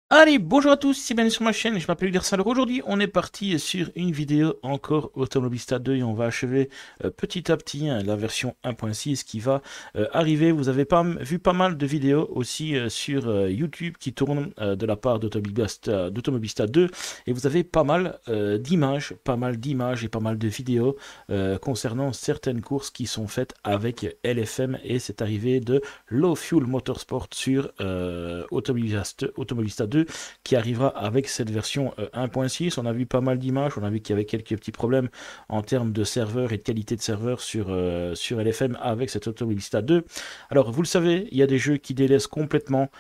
Allez, bonjour à tous, c'est bienvenue sur ma chaîne, je m'appelle Udersa. Alors aujourd'hui, on est parti sur une vidéo encore Automobilista 2 et on va achever petit à petit la version 1.6 qui va arriver. Vous avez vu pas mal de vidéos aussi sur YouTube qui tournent de la part d'Automobilista 2 et vous avez pas mal d'images et pas mal de vidéos concernant certaines courses qui sont faites avec LFM et c'est arrivé de Low Fuel Motorsport sur Automobilista 2 qui arrivera avec cette version 1.6. On a vu pas mal d'images, on a vu qu'il y avait quelques petits problèmes en termes de serveur et de qualité de serveur sur LFM avec cette Automobilista 2. Alors vous le savez, il y a des jeux qui délaissent complètement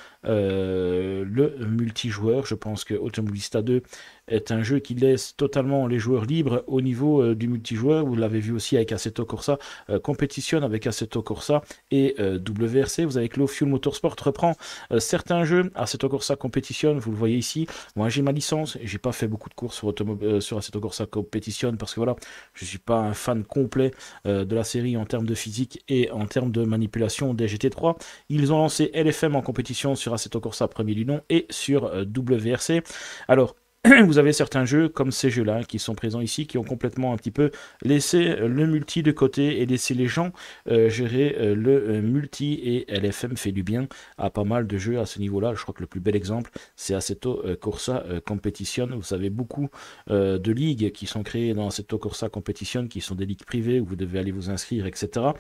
le multijoueur. Je pense que Automobilista 2 est un jeu qui laisse totalement les joueurs libres au niveau du multijoueur. Vous l'avez vu aussi avec Assetto Corsa Competition, avec Assetto Corsa et WRC. Vous avez que Low Fuel Motorsport reprend certains jeux. Assetto Corsa Competition, vous le voyez ici. Moi j'ai ma licence, j'ai pas fait beaucoup de courses sur Assetto Corsa Competition parce que voilà, je suis pas un fan complet de la série en termes de physique et en termes de manipulation des GT3. Ils ont lancé LFM en compétition sur Assetto Corsa premier du nom et sur WRC. Alors vous avez certains jeux comme ces jeux-là qui sont présents ici, qui ont complètement un petit peu laissé le multi de côté et laissé les gens gérer le multi, et LFM fait du bien à pas mal de jeux à ce niveau-là. Je crois que le plus bel exemple, c'est Assetto Corsa Competition. Vous avez beaucoup de ligues qui sont créées dans Assetto Corsa Competition, qui sont des ligues privées où vous devez aller vous inscrire, etc.,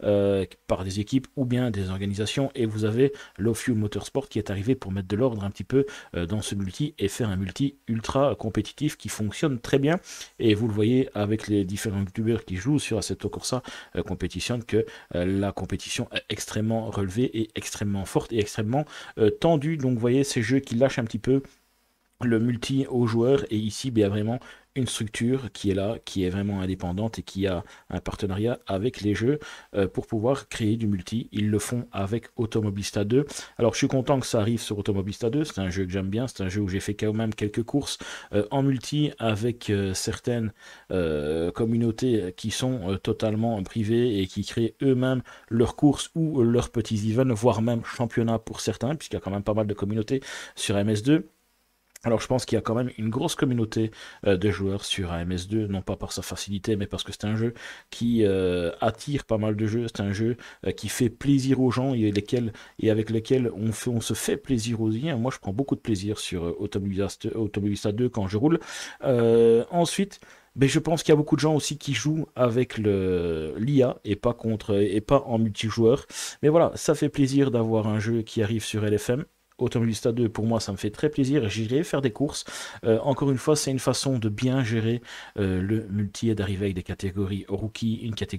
par des équipes ou bien des organisations. Et vous avez Low Fuel Motorsport qui est arrivé pour mettre de l'ordre un petit peu dans ce multi et faire un multi ultra compétitif qui fonctionne très bien. Et vous le voyez avec les différents youtubeurs qui jouent sur Assetto Corsa Competition que la compétition est extrêmement relevée et extrêmement forte et extrêmement tendue. Donc vous voyez ces jeux qui lâchent un petit peu le multi aux joueurs, et ici il y a vraiment une structure qui est là, qui est vraiment indépendante et qui a un partenariat avec les jeux pour pouvoir créer du multi. Ils le font avec Automobilista 2. Alors je suis content que ça arrive sur Automobilista 2, c'est un jeu que j'aime bien, c'est un jeu où j'ai fait quand même quelques courses en multi avec certaines communautés qui sont totalement privées et qui créent eux-mêmes leurs courses ou leurs petits events, voire même championnats pour certains, puisqu'il y a quand même pas mal de communautés sur MS2. Alors je pense qu'il y a quand même une grosse communauté de joueurs sur AMS2, non pas par sa facilité, mais parce que c'est un jeu qui attire pas mal de jeux, c'est un jeu qui fait plaisir aux gens et avec lesquels on se fait plaisir aussi. Moi je prends beaucoup de plaisir sur Automobilista 2 quand je roule. Ensuite, ben, je pense qu'il y a beaucoup de gens aussi qui jouent avec l'IA et pas en multijoueur. Mais voilà, ça fait plaisir d'avoir un jeu qui arrive sur LFM. Automobilista 2, pour moi, ça me fait très plaisir. J'irai faire des courses. Encore une fois, c'est une façon de bien gérer le multi et d'arriver avec des catégories rookie,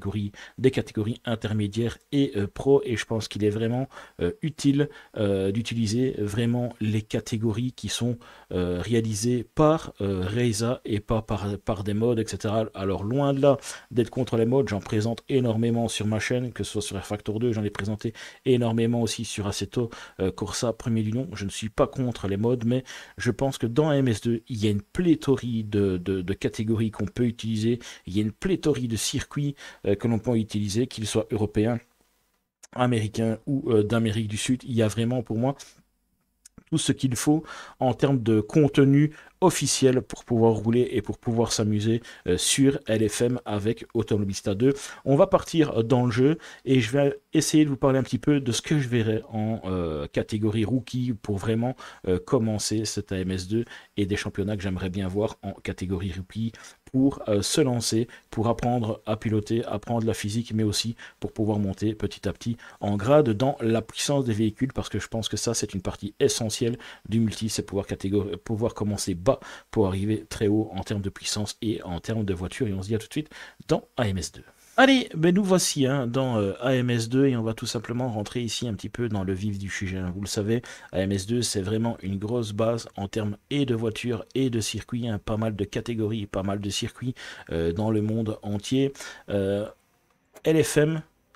des catégories intermédiaires et pro. Et je pense qu'il est vraiment utile d'utiliser vraiment les catégories qui sont réalisées par Reza et pas par des modes, etc. Alors, loin de là d'être contre les modes, j'en présente énormément sur ma chaîne, que ce soit sur R-Factor 2, j'en ai présenté énormément aussi sur Assetto Corsa premier du nom. Je ne suis pas contre les modes, mais je pense que dans MS2, il y a une pléthorie de catégories qu'on peut utiliser, il y a une pléthorie de circuits que l'on peut utiliser, qu'ils soient européens, américains ou d'Amérique du Sud. Il y a vraiment pour moi tout ce qu'il faut en termes de contenu officiel pour pouvoir rouler et pour pouvoir s'amuser sur LFM avec Automobilista 2. On va partir dans le jeu et je vais essayer de vous parler un petit peu de ce que je verrai en catégorie rookie pour vraiment commencer cette AMS2 et des championnats que j'aimerais bien voir en catégorie rookie pour se lancer, pour apprendre à piloter, apprendre la physique, mais aussi pour pouvoir monter petit à petit en grade dans la puissance des véhicules, parce que je pense que ça, c'est une partie essentielle du multi, c'est pouvoir commencer bas pour arriver très haut en termes de puissance et en termes de voiture. Et on se dit à tout de suite dans AMS2. Allez, ben nous voici dans AMS2 et on va tout simplement rentrer ici un petit peu dans le vif du sujet. Vous le savez, AMS2 c'est vraiment une grosse base en termes et de voitures et de circuits, pas mal de catégories, pas mal de circuits dans le monde entier. LFM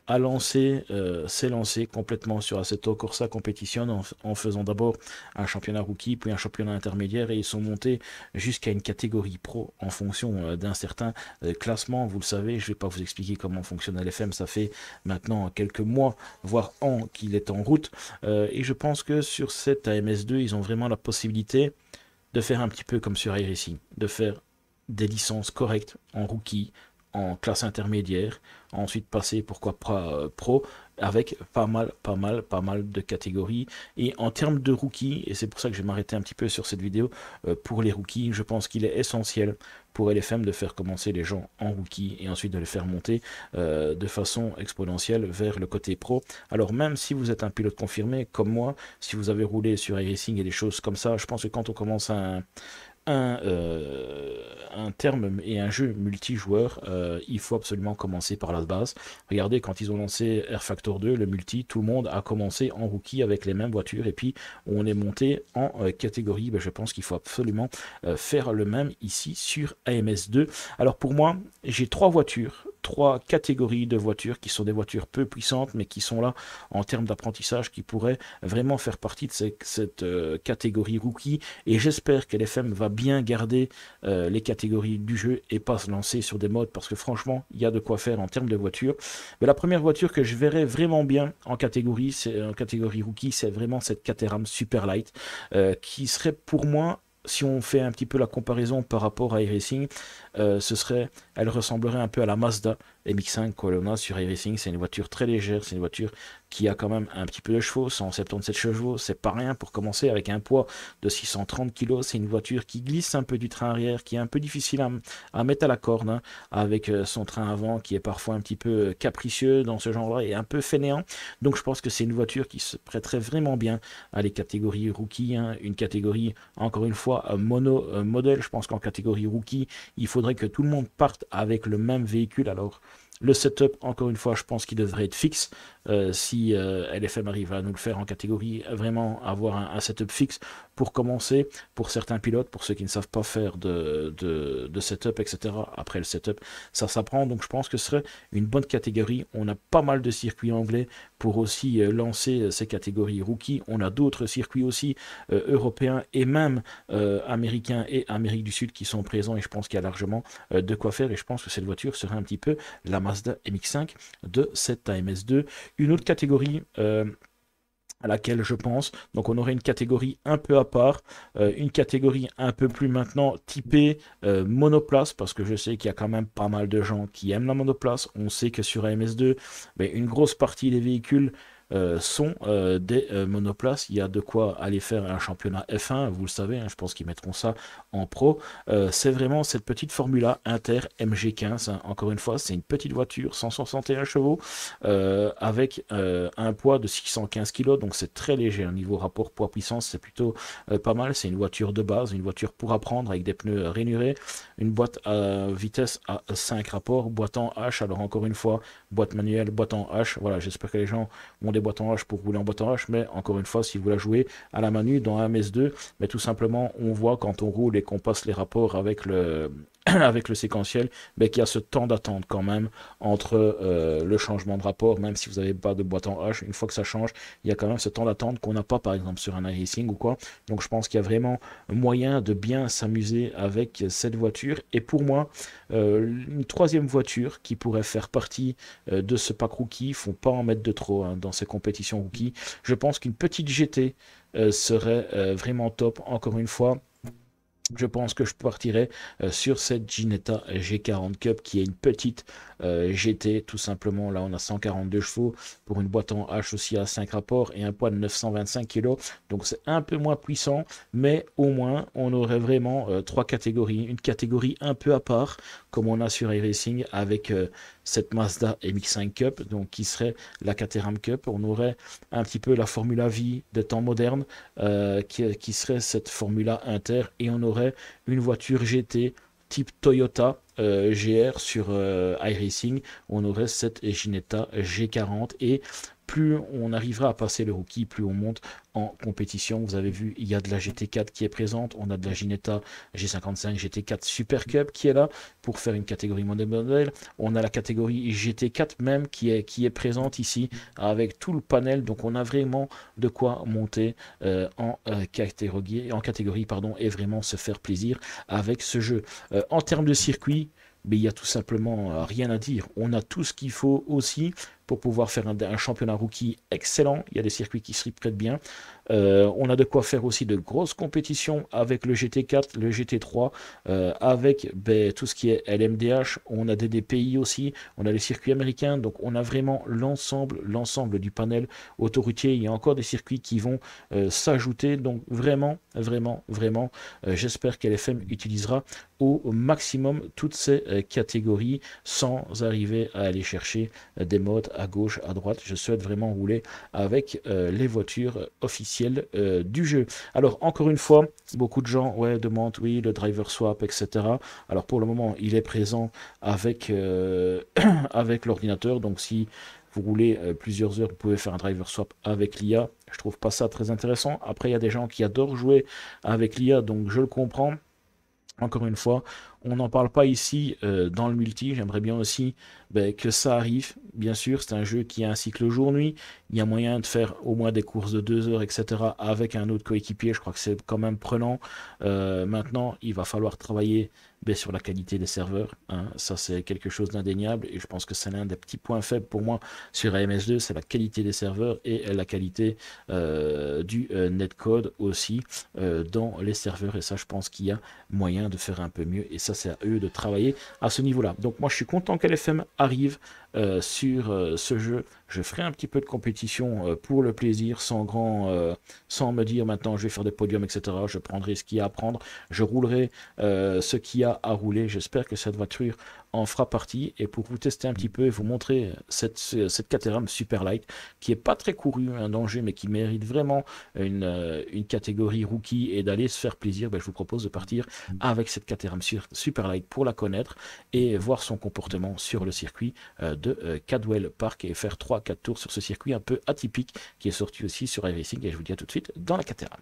s'est lancé complètement sur Assetto Corsa Competition en faisant d'abord un championnat rookie, puis un championnat intermédiaire, et ils sont montés jusqu'à une catégorie pro en fonction d'un certain classement. Vous le savez, je ne vais pas vous expliquer comment fonctionne LFM, ça fait maintenant quelques mois, voire ans qu'il est en route, et je pense que sur cette AMS2, ils ont vraiment la possibilité de faire un petit peu comme sur iRacing, de faire des licences correctes en rookie, en classe intermédiaire, ensuite passer pourquoi pas pro, avec pas mal de catégories. Et en termes de rookies, et c'est pour ça que je vais m'arrêter un petit peu sur cette vidéo, pour les rookies, je pense qu'il est essentiel pour LFM de faire commencer les gens en rookie et ensuite de les faire monter de façon exponentielle vers le côté pro. Alors même si vous êtes un pilote confirmé comme moi, si vous avez roulé sur iRacing et des choses comme ça, je pense que quand on commence un terme et un jeu multijoueur, il faut absolument commencer par la base. Regardez, quand ils ont lancé Air Factor 2, le multi, tout le monde a commencé en rookie avec les mêmes voitures, et puis on est monté en catégorie. Ben, je pense qu'il faut absolument faire le même ici sur AMS2. Alors pour moi, j'ai trois catégories de voitures qui sont des voitures peu puissantes, mais qui sont là en termes d'apprentissage, qui pourraient vraiment faire partie de cette catégorie rookie, et j'espère que l'FM va bien garder les catégories du jeu et pas se lancer sur des modes, parce que franchement, il y a de quoi faire en termes de voitures. Mais la première voiture que je verrais vraiment bien en catégorie rookie, c'est vraiment cette Caterham Super Light, qui serait pour moi, si on fait un petit peu la comparaison par rapport à iRacing, elle ressemblerait un peu à la Mazda MX-5 qu'on a sur iRacing. C'est une voiture très légère, c'est une voiture qui a quand même un petit peu de chevaux, 177 chevaux, c'est pas rien pour commencer avec un poids de 630 kg. C'est une voiture qui glisse un peu du train arrière, qui est un peu difficile à mettre à la corde, hein, avec son train avant qui est parfois un petit peu capricieux dans ce genre-là et un peu fainéant. Donc je pense que c'est une voiture qui se prêterait vraiment bien à les catégories rookie, hein, une catégorie, encore une fois, modèle. Je pense qu'en catégorie rookie, il faudrait que tout le monde parte avec le même véhicule. Alors le setup, encore une fois, je pense qu'il devrait être fixe. Si LFM arrive à nous le faire en catégorie, vraiment avoir un setup fixe pour commencer, pour certains pilotes, pour ceux qui ne savent pas faire de setup, etc. Après le setup, ça s'apprend, donc je pense que ce serait une bonne catégorie. On a pas mal de circuits anglais pour aussi lancer ces catégories rookies. On a d'autres circuits aussi européens et même américains et Amérique du Sud qui sont présents, et je pense qu'il y a largement de quoi faire, et je pense que cette voiture serait un petit peu la Mazda MX-5 de cette AMS2. Une autre catégorie à laquelle je pense, donc on aurait une catégorie un peu à part, une catégorie un peu plus maintenant typée monoplace, parce que je sais qu'il y a quand même pas mal de gens qui aiment la monoplace. On sait que sur AMS2, ben, une grosse partie des véhicules sont des monoplaces. Il y a de quoi aller faire un championnat F1, vous le savez, hein, je pense qu'ils mettront ça en pro. C'est vraiment cette petite Formula Inter MG15, hein. Encore une fois, c'est une petite voiture, 161 chevaux, avec un poids de 615 kg, donc c'est très léger. Hein. Niveau rapport poids-puissance, c'est plutôt pas mal. C'est une voiture de base, une voiture pour apprendre, avec des pneus rainurés, une boîte à vitesse à 5 rapports, boîte en H. Alors encore une fois, boîte manuelle, boîte en H. Voilà, j'espère que les gens ont des boîtes en H pour rouler en boîte en H, mais encore une fois, si vous la jouez à la manu dans un MS2, mais tout simplement, on voit quand on roule et qu'on passe les rapports avec le avec le séquentiel, mais qu'il y a ce temps d'attente quand même entre le changement de rapport, même si vous n'avez pas de boîte en H, une fois que ça change, il y a quand même ce temps d'attente qu'on n'a pas par exemple sur un iRacing ou quoi. Donc je pense qu'il y a vraiment moyen de bien s'amuser avec cette voiture. Et pour moi, une troisième voiture qui pourrait faire partie de ce pack rookie, il ne faut pas en mettre de trop, hein, dans ces compétitions rookie. Je pense qu'une petite GT serait vraiment top. Encore une fois, je pense que je partirai sur cette Ginetta G40 Cup, qui est une petite GT tout simplement. Là on a 142 chevaux pour une boîte en H aussi à 5 rapports et un poids de 925 kg, donc c'est un peu moins puissant, mais au moins on aurait vraiment trois catégories, une catégorie un peu à part comme on a sur iRacing avec cette Mazda MX-5 Cup, donc qui serait la Caterham Cup. On aurait un petit peu la Formula V de temps moderne, qui serait cette Formula Inter, et on aurait une voiture GT type Toyota GR sur iRacing. On aurait cette Ginetta G40, et plus on arrivera à passer le rookie, plus on monte en compétition. Vous avez vu, il y a de la GT4 qui est présente, on a de la Ginetta G55 GT4 Super Cup qui est là pour faire une catégorie modèle. On a la catégorie GT4 même qui est présente ici avec tout le panel. Donc on a vraiment de quoi monter en catégorie pardon, et vraiment se faire plaisir avec ce jeu. En termes de circuit, mais il y a tout simplement rien à dire. On a tout ce qu'il faut aussi pour pouvoir faire un championnat rookie excellent. Il y a des circuits qui se prêtent bien. On a de quoi faire aussi de grosses compétitions avec le GT4, le GT3, avec tout ce qui est LMDH. On a des pays aussi, on a les circuits américains. Donc on a vraiment l'ensemble du panel autoroutier. Il y a encore des circuits qui vont s'ajouter. Donc vraiment, j'espère qu'LFM utilisera au maximum toutes ces catégories sans arriver à aller chercher des modes à gauche, à droite. Je souhaite vraiment rouler avec les voitures officielles du jeu. Alors encore une fois, beaucoup de gens demandent oui le driver swap, etc. Alors pour le moment il est présent avec avec l'ordinateur. Donc si vous roulez plusieurs heures, vous pouvez faire un driver swap avec l'IA. Je trouve pas ça très intéressant. Après il y a des gens qui adorent jouer avec l'IA, donc je le comprends. Encore une fois, on n'en parle pas ici dans le multi. J'aimerais bien aussi que ça arrive. Bien sûr, c'est un jeu qui a un cycle jour-nuit. Il y a moyen de faire au moins des courses de 2 heures, etc. avec un autre coéquipier. Je crois que c'est quand même prenant. Maintenant, il va falloir travailler sur la qualité des serveurs. Hein. Ça, c'est quelque chose d'indéniable. Et je pense que c'est l'un des petits points faibles pour moi sur AMS2. C'est la qualité des serveurs et la qualité du netcode aussi dans les serveurs. Et ça, je pense qu'il y a moyen de faire un peu mieux. Et ça, c'est à eux de travailler à ce niveau-là. Donc moi, je suis content qu'LFM arrive sur ce jeu. Je ferai un petit peu de compétition pour le plaisir, sans me dire maintenant je vais faire des podiums, etc. Je prendrai ce qu'il y a à prendre, je roulerai ce qu'il y a à rouler. J'espère que cette voiture en fera partie. Et pour vous tester un petit peu et vous montrer cette Caterham Super Light qui est pas très courue, un danger, mais qui mérite vraiment une catégorie rookie et d'aller se faire plaisir, je vous propose de partir avec cette Caterham Super Light pour la connaître et voir son comportement sur le circuit de Cadwell Park et faire 3-4 tours sur ce circuit un peu atypique qui est sorti aussi sur iRacing. Et je vous dis à tout de suite dans la Caterham.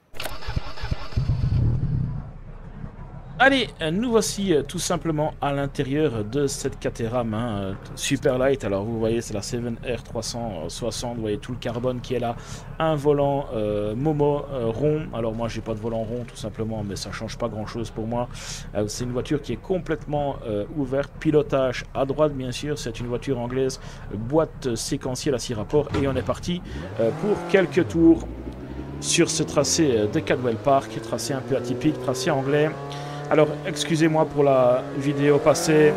Allez, nous voici tout simplement à l'intérieur de cette Caterham Super Light. Alors vous voyez, c'est la 7R360, vous voyez tout le carbone qui est là, un volant Momo rond. Alors moi j'ai pas de volant rond tout simplement, mais ça change pas grand chose pour moi. C'est une voiture qui est complètement ouverte, pilotage à droite bien sûr, c'est une voiture anglaise, boîte séquentielle à 6 rapports et on est parti pour quelques tours sur ce tracé de Cadwell Park, tracé un peu atypique, tracé anglais. Alors, excusez-moi pour la vidéo passée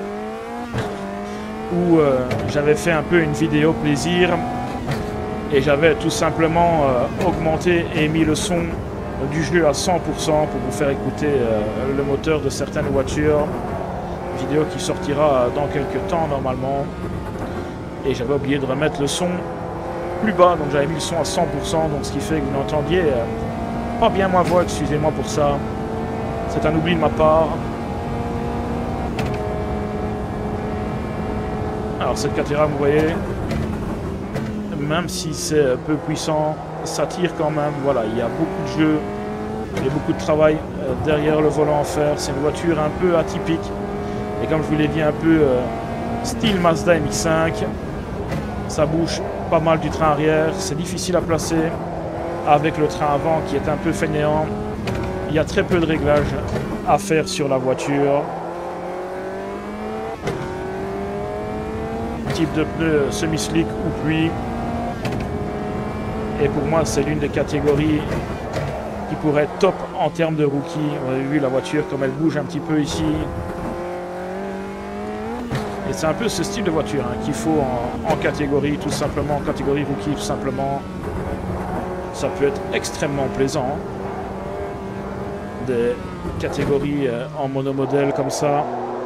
où j'avais fait un peu une vidéo plaisir et j'avais tout simplement augmenté et mis le son du jeu à 100% pour vous faire écouter le moteur de certaines voitures. Vidéo qui sortira dans quelques temps normalement. Et j'avais oublié de remettre le son plus bas, donc j'avais mis le son à 100%, donc ce qui fait que vous n'entendiez pas bien ma voix, excusez-moi pour ça. C'est un oubli de ma part. Alors cette Caterham, vous voyez, même si c'est peu puissant, ça tire quand même. Voilà, il y a beaucoup de jeux, il y a beaucoup de travail derrière le volant à faire. C'est une voiture un peu atypique. Et comme je vous l'ai dit, un peu style Mazda MX-5. Ça bouge pas mal du train arrière. C'est difficile à placer avec le train avant qui est un peu fainéant. Il y a très peu de réglages à faire sur la voiture. Type de pneu semi-slick ou pluie. Et pour moi, c'est l'une des catégories qui pourrait être top en termes de rookie. Vous avez vu la voiture comme elle bouge un petit peu ici. Et c'est un peu ce style de voiture qu'il faut en catégorie, tout simplement, en catégorie rookie, tout simplement. Ça peut être extrêmement plaisant. Des catégories en monomodèle comme ça.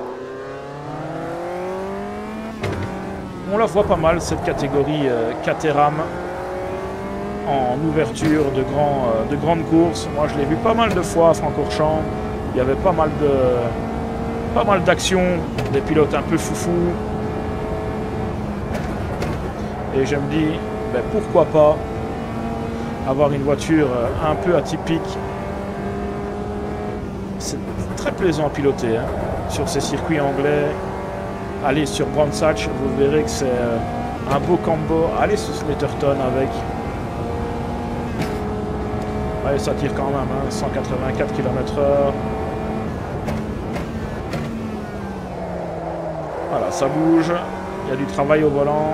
On la voit pas mal cette catégorie Caterham en ouverture de grandes courses. Moi je l'ai vu pas mal de fois à Francorchamps. Il y avait pas mal d'actions, des pilotes un peu foufous. Et je me dis, ben, pourquoi pas avoir une voiture un peu atypique. C'est très plaisant à piloter hein, sur ces circuits anglais. Allez sur Brands Hatch, vous verrez que c'est un beau combo. Allez sur Snetterton avec. Allez, ça tire quand même, hein, 184 km/h. Voilà, ça bouge. Il y a du travail au volant.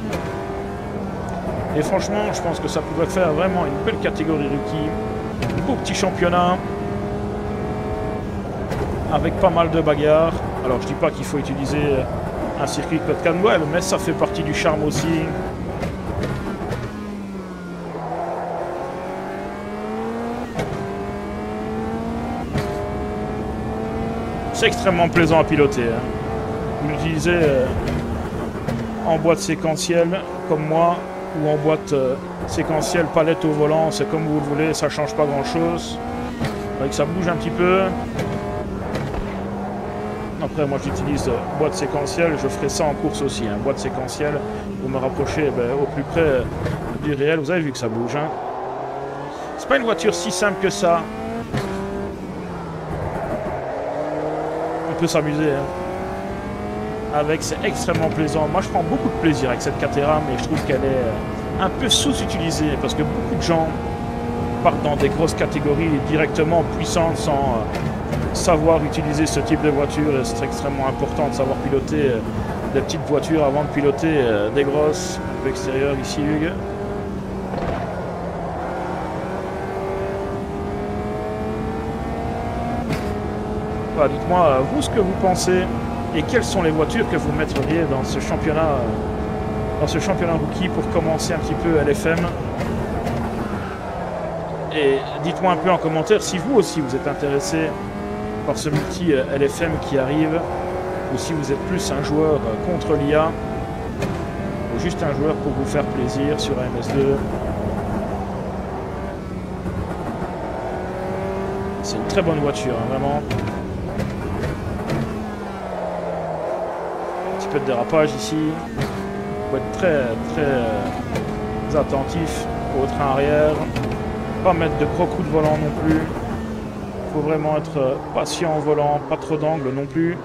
Et franchement, je pense que ça pourrait faire vraiment une belle catégorie rookie. Un beau petit championnat. Avec pas mal de bagarres. Alors, je dis pas qu'il faut utiliser un circuit Club Cadwell, mais ça fait partie du charme aussi. C'est extrêmement plaisant à piloter. Hein. Vous l'utilisez en boîte séquentielle, comme moi, ou en boîte séquentielle palette au volant, c'est comme vous le voulez, ça change pas grand chose. Avec ça bouge un petit peu. Après, moi j'utilise boîte séquentielle, je ferai ça en course aussi. Hein. Boîte séquentielle, pour me rapprocher au plus près du réel. Vous avez vu que ça bouge. Hein. C'est pas une voiture si simple que ça. On peut s'amuser. Hein. Avec, c'est extrêmement plaisant. Moi je prends beaucoup de plaisir avec cette Caterham, mais je trouve qu'elle est un peu sous-utilisée parce que beaucoup de gens partent dans des grosses catégories directement puissantes sans savoir utiliser ce type de voiture. C'est extrêmement important de savoir piloter des petites voitures avant de piloter des grosses. Un peu extérieur ici, Hugues. Voilà, dites-moi vous ce que vous pensez et quelles sont les voitures que vous mettriez dans ce championnat rookie pour commencer un petit peu LFM. Et dites-moi un peu en commentaire si vous aussi vous êtes intéressé par ce multi LFM qui arrive, ou si vous êtes plus un joueur contre l'IA, ou juste un joueur pour vous faire plaisir sur MS2. C'est une très bonne voiture, hein, vraiment. Un petit peu de dérapage ici. Il faut être très attentif au train arrière. Pas mettre de gros coups de volant non plus. Il faut vraiment être patient au volant, pas trop d'angle non plus.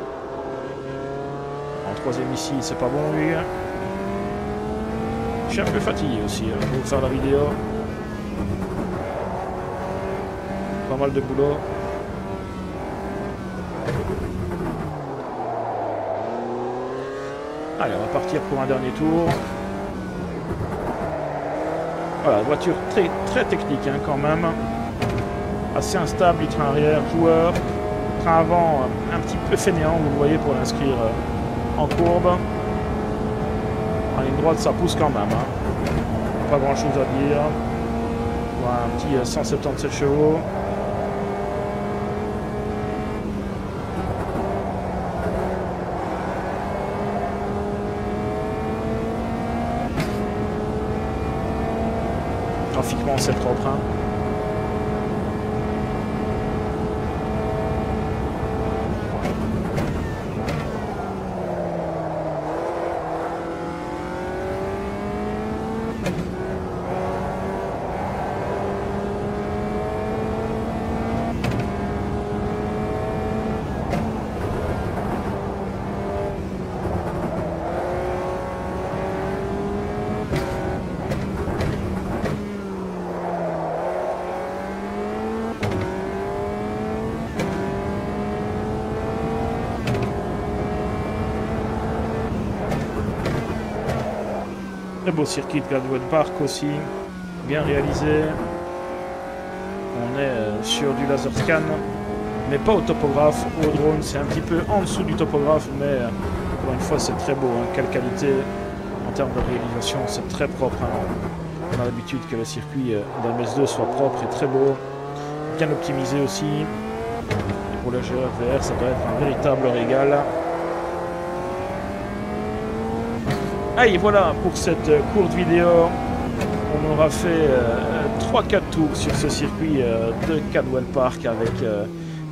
En troisième ici, c'est pas bon lui. Je suis un peu fatigué aussi pour vous faire la vidéo. Pas mal de boulot. Allez, on va partir pour un dernier tour. Voilà, voiture très technique hein, quand même. Assez instable du train arrière, joueur. Train avant un petit peu fainéant, vous voyez, pour l'inscrire en courbe. En ligne droite, ça pousse quand même. Hein. Pas grand chose à dire. Voilà, un petit 177 chevaux. Graphiquement, c'est propre. Hein. Très beau circuit de Gladwell Park aussi, bien réalisé. On est sur du laser scan, mais pas au topographe, au drone. C'est un petit peu en dessous du topographe, mais encore une fois, c'est très beau. Hein. Quelle qualité en termes de réalisation, c'est très propre. Hein. On a l'habitude que le circuit d'MS2 soit propre et très beau, bien optimisé aussi. Et pour le joueur VR, ça doit être un véritable régal. Et voilà pour cette courte vidéo. On aura fait 3-4 tours sur ce circuit de Cadwell Park avec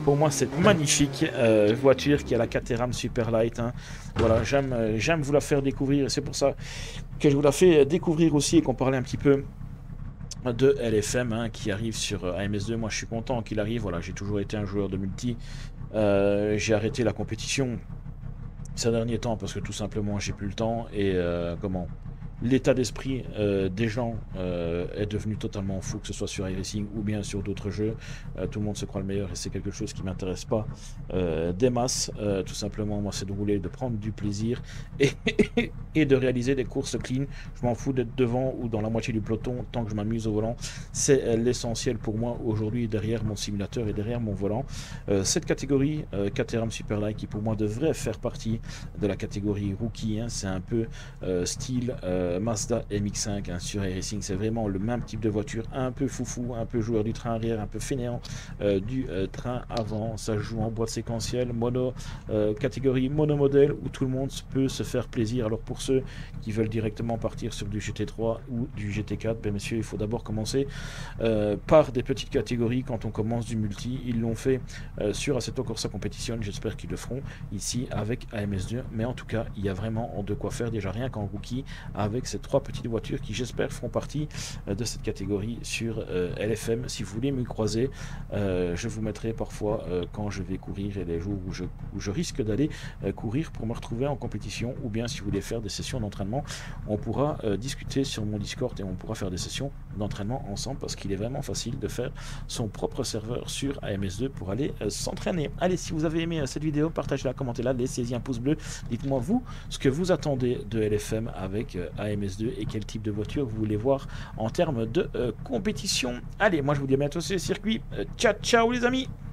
Pour moi, c'est magnifique voiture qui a la Caterham Superlight. Hein. Voilà, j'aime vous la faire découvrir. Et c'est pour ça que je vous la fais découvrir aussi et qu'on parlait un petit peu de LFM hein, qui arrive sur AMS2. Moi, je suis content qu'il arrive. Voilà, j'ai toujours été un joueur de multi. J'ai arrêté la compétition ces derniers temps parce que tout simplement, j'ai plus le temps et l'état d'esprit des gens est devenu totalement fou, que ce soit sur iRacing ou bien sur d'autres jeux. Tout le monde se croit le meilleur et c'est quelque chose qui m'intéresse pas des masses. Tout simplement, moi, c'est de rouler, de prendre du plaisir et, et de réaliser des courses clean. Je m'en fous d'être devant ou dans la moitié du peloton tant que je m'amuse au volant. C'est l'essentiel pour moi aujourd'hui derrière mon simulateur et derrière mon volant. Cette catégorie Caterham Superlight qui pour moi devrait faire partie de la catégorie rookie, hein, c'est un peu style Mazda MX-5 hein, sur iRacing, c'est vraiment le même type de voiture, un peu foufou, un peu joueur du train arrière, un peu fainéant du train avant. Ça joue en boîte séquentielle, catégorie monomodèle où tout le monde peut se faire plaisir. Alors pour ceux qui veulent directement partir sur du GT3 ou du GT4, ben messieurs, il faut d'abord commencer par des petites catégories. Quand on commence du multi, ils l'ont fait sur Assetto Corsa Competition, j'espère qu'ils le feront ici avec AMS2, mais en tout cas il y a vraiment de quoi faire déjà rien qu'en rookie avec ces trois petites voitures qui j'espère feront partie de cette catégorie sur LFM. Si vous voulez me croiser, je vous mettrai parfois quand je vais courir et les jours où je risque d'aller courir pour me retrouver en compétition, ou bien si vous voulez faire des sessions d'entraînement, on pourra discuter sur mon Discord et on pourra faire des sessions d'entraînement ensemble parce qu'il est vraiment facile de faire son propre serveur sur AMS2 pour aller s'entraîner. Allez, si vous avez aimé cette vidéo, partagez-la, commentez-la, laissez-y un pouce bleu, dites-moi vous ce que vous attendez de LFM avec AMS2 et quel type de voiture vous voulez voir en termes de compétition. Allez, moi je vous dis à bientôt sur le circuit. Ciao ciao les amis.